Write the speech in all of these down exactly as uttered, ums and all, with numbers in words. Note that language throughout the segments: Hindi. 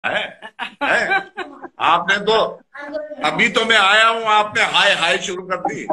है, है? आपने तो अभी तो मैं आया हूं, आपने हाय हाय शुरू कर दी।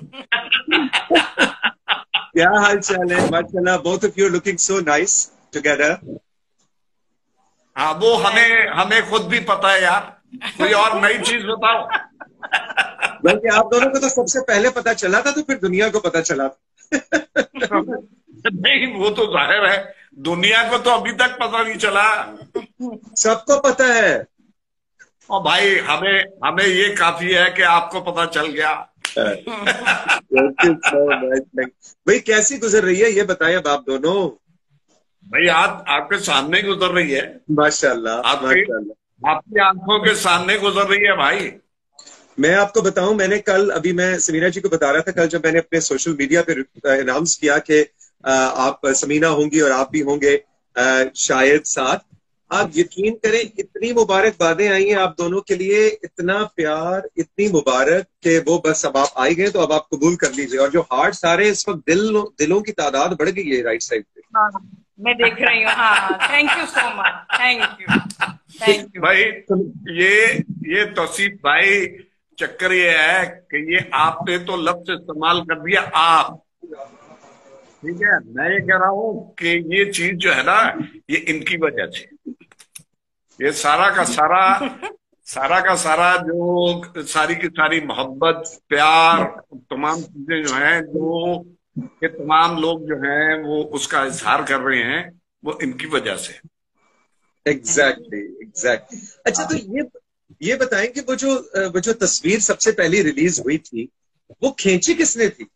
क्या हाल चाल है? माशाल्लाह, both of you looking so nice together. हाँ, वो हमें हमें खुद भी पता है यार। कोई और नई चीज बताओ। बल्कि आप दोनों को तो सबसे पहले पता चला था, तो फिर दुनिया को पता चला था। नहीं, वो तो जाहिर है, दुनिया को तो अभी तक पता नहीं चला। सबको पता है। और भाई, हमें हमें ये काफी है कि आपको पता चल गया। Thank you so much. भाई कैसी गुजर रही है ये बताएं अब आप दोनों। भाई, आज आपके सामने गुजर रही है। माशाल्लाह आपकी माशाल्लाह। आपकी आंखों के सामने गुजर रही है भाई। मैं आपको बताऊं, मैंने कल, अभी मैं समीना जी को बता रहा था, कल जब मैंने अपने सोशल मीडिया पे अनाउंस किया कि अ, आप समीना होंगी और आप भी होंगे अ, शायद साथ, आप यकीन करें इतनी मुबारकबादें आई हैं आप दोनों के लिए, इतना प्यार, इतनी मुबारक कि वो बस अब आप आई गए तो अब आप कबूल कर लीजिए। और जो हार्ट सारे इस वक्त दिल दिलों की तादाद बढ़ गई है राइट साइड पे। हाँ, मैं देख रही हूँ। हाँ, thank you so much, thank you, thank you भाई, ये ये तौसीफ भाई, चक्कर ये है कि ये आपने तो लफ्ज इस्तेमाल कर दिया आप। ठीक है, मैं ये कह रहा हूं कि ये चीज जो है ना, ये इनकी वजह से, ये सारा का सारा सारा का सारा जो सारी की सारी मोहब्बत, प्यार, तमाम चीजें जो हैं, जो ये तमाम लोग जो हैं वो उसका इजहार कर रहे हैं, वो इनकी वजह से। Exactly exactly. अच्छा, तो ये ये बताएं कि वो जो वो जो तस्वीर सबसे पहली रिलीज हुई थी, वो खींची किसने थी?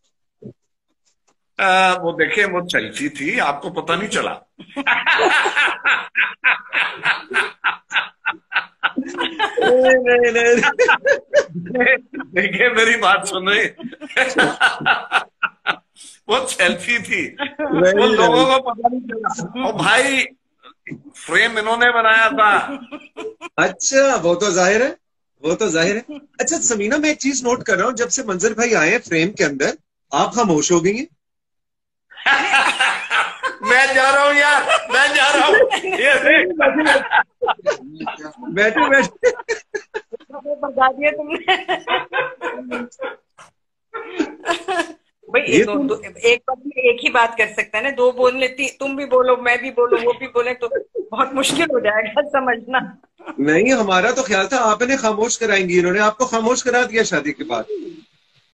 आ, वो देखे, वो सेल्फी थी, आपको पता नहीं चला? नहीं नहीं नहीं। देखिए, मेरी बात सुने। वो सेल्फी थी, वो वेरी लोगों नाइस। को पता नहीं चला। और भाई, फ्रेम इन्होंने बनाया था। अच्छा, वो तो जाहिर है, वो तो जाहिर है। अच्छा समीना, मैं एक चीज नोट कर रहा हूँ, जब से मंजर भाई आए हैं फ्रेम के अंदर, आप खामोश हो गई हैं। मैं जा रहा हूँ यार, मैं जा रहा हूँ। ये देख। बैठे बैठे। बता दिया तुमने। भाई ये एक, दो, तो दो, एक बार में एक ही बात कर सकता है ना, दो बोल लेती, तुम भी बोलो, मैं भी बोलो, वो भी बोले, तो बहुत मुश्किल हो जाएगा समझना। नहीं, हमारा तो ख्याल था आप इन्हें खामोश कराएंगी, इन्होंने आपको खामोश करा दिया शादी के बाद।